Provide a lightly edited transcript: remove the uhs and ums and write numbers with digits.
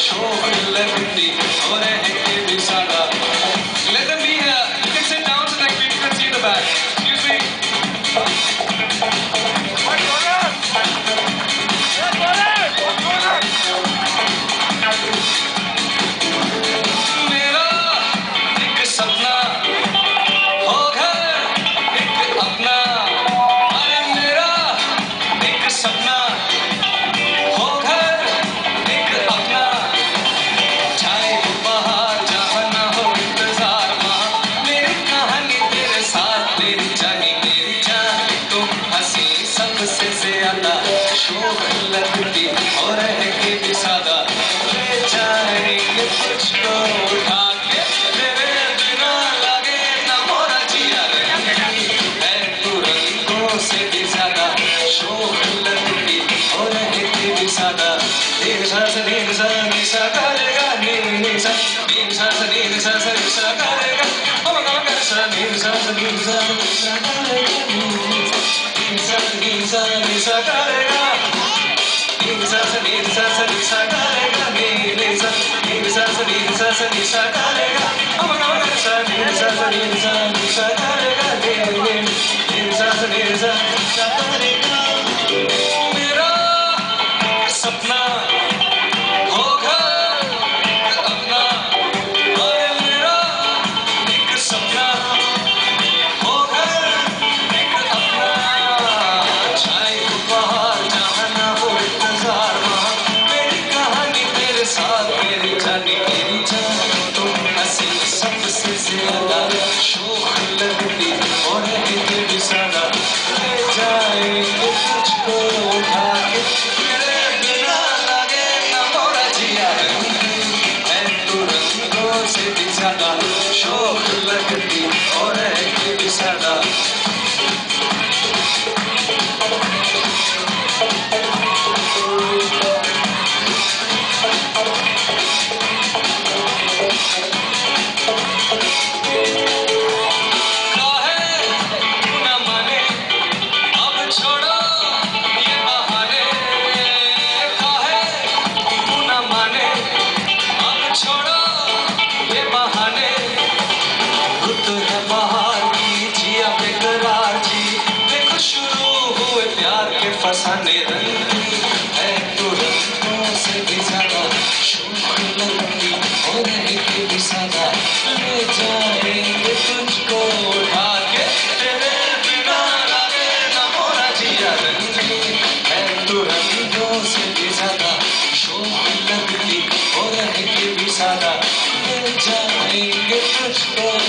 शोक लगती हो रहे के भी सादा. Let them be here. You can sit down so that people can see the back. Excuse me. मेरा एक सपना हो घर एक अपना. अरे मेरा एक सपना हो घर एक अपना. छाए वो बहार जहाँ ना हो इंतजार वहाँ मेरी कहानी तेरे साथ. तेरी जानी मेरी जान तुम हंसी सबसे ज्यादा शोक लगती हो रहे के भी सादा. ले जाएंगे तुझको उठा के तेरे बिना लगे ना मोरा जिया रही है तू रंगों से भी ज्यादा शोक लगती हो रहे के भी सादा. नीर सा सा नीर सा नी सा करेगा नीर सा नीर सा सा नीर सा सा नी सा करेगा हम काम कर सा नीर सा सा नीर सा नी सा करेगा नीर सा नीर सा नी सा करेगा नीर सा सा नीर सा सा नी सा करेगा नीर सा नीर सा सा नीर सा सा नी सा करेगा हम काम कर सा नीर सा सा नीर सा नी सा करेगा नीर सा सा नीर सा नी सा करेगा. मेरा सपना हो घर अपना. अरे मेरा एक सपना हो घर एक अपना. छाए वो बहार जहाँ ना हो इंतजार वहाँ मेरी कहानी तेरे साथ. मेरी जानी मेरी जान तुम हंसी सबसे ज्यादा शोक लगती हो रही तेरी सादा. ले जाएंगे तुझको उठा के तेरे बिना लगे ना मोरा जिया रही है तू रंगों से भी ज्यादा शोक लगती हो रहे के भी सादा. काहे तू न माने अब छोड़ो ये बहाने. काहे तू न माने अब छोड़ो ये बहाने. रुत है बहार की जिया बेकरार जी देखो शुरू हुए प्यार के फसाने. रंगी है तू रंगों से भी ज्यादा शोक लगती हो रही के भी सादा. ले जाएंगे तुझको उठा के तेरे बिना लगे ना मोरा जिया. रंगी है तू रंगों से भी ज्यादा शोक लगती हो रही के भी सादा. ले जाएंगे तुझको